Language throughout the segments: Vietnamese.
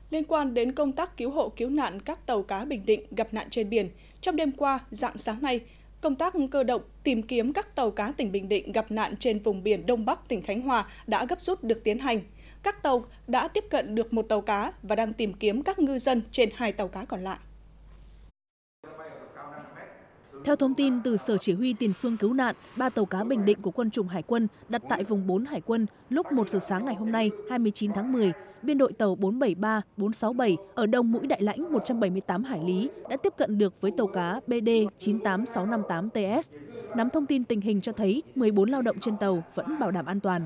Liên quan đến công tác cứu hộ cứu nạn các tàu cá Bình Định gặp nạn trên biển, trong đêm qua, rạng sáng nay, công tác cơ động tìm kiếm các tàu cá tỉnh Bình Định gặp nạn trên vùng biển Đông Bắc tỉnh Khánh Hòa đã gấp rút được tiến hành. Các tàu đã tiếp cận được một tàu cá và đang tìm kiếm các ngư dân trên 2 tàu cá còn lại. Theo thông tin từ Sở Chỉ huy Tiền phương Cứu nạn, 3 tàu cá Bình Định của Quân chủng Hải quân đặt tại vùng 4 Hải quân lúc 1 giờ sáng ngày hôm nay, 29 tháng 10, biên đội tàu 473, 467 ở đông mũi Đại Lãnh 178 hải lý đã tiếp cận được với tàu cá BD 98658TS. Nắm thông tin tình hình cho thấy 14 lao động trên tàu vẫn bảo đảm an toàn.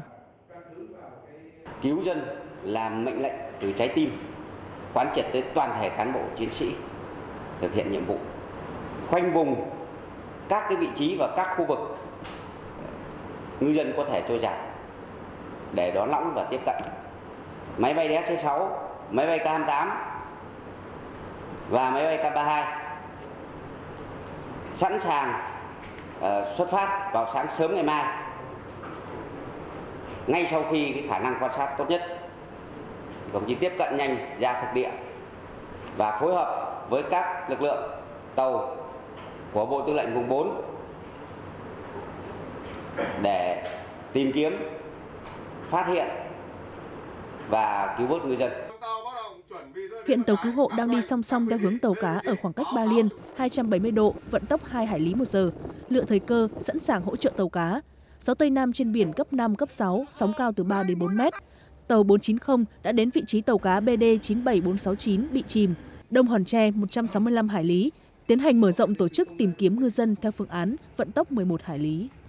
Cứu dân là mệnh lệnh từ trái tim, quán triệt tới toàn thể cán bộ chiến sĩ thực hiện nhiệm vụ, khoanh vùng các cái vị trí và các khu vực ngư dân có thể trôi giạt để đón lõng và tiếp cận. Máy bay DS-6, máy bay K-28 và máy bay K-32 sẵn sàng xuất phát vào sáng sớm ngày mai, ngay sau khi cái khả năng quan sát tốt nhất. Đồng chí tiếp cận nhanh ra thực địa và phối hợp với các lực lượng tàu của Bộ Tư lệnh vùng 4 để tìm kiếm, phát hiện và cứu vớt ngư dân. Hiện tàu cứu hộ đang đi song song theo hướng tàu cá ở khoảng cách 3 liên 270 độ, vận tốc 2 hải lý một giờ, lựa thời cơ sẵn sàng hỗ trợ tàu cá. Gió Tây Nam trên biển cấp 5, cấp 6, sóng cao từ 3 đến 4 mét. Tàu 490 đã đến vị trí tàu cá BD 97469 bị chìm, đông Hòn Tre 165 hải lý, tiến hành mở rộng tổ chức tìm kiếm ngư dân theo phương án vận tốc 11 hải lý.